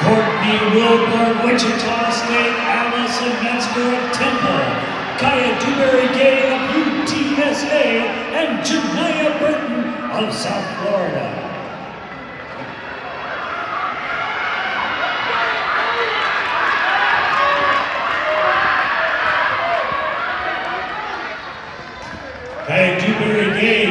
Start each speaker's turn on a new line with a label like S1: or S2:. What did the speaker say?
S1: Wilburn, Wichita State, Allison Metzger of Temple, Kaya Dewberry-Gay of UTSA, and Janiyah Burton of South Florida. Kaya Dewberry-Gay